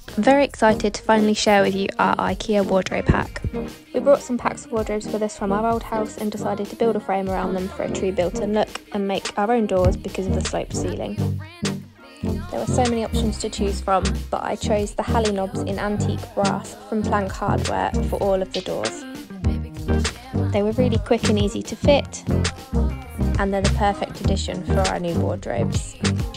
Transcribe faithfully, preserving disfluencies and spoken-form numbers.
I'm very excited to finally share with you our IKEA wardrobe hack. We brought some packs of wardrobes with us from our old house and decided to build a frame around them for a true built-in look and make our own doors because of the sloped ceiling. There were so many options to choose from, but I chose the Halley knobs in antique brass from Plank Hardware for all of the doors. They were really quick and easy to fit, and they're the perfect addition for our new wardrobes.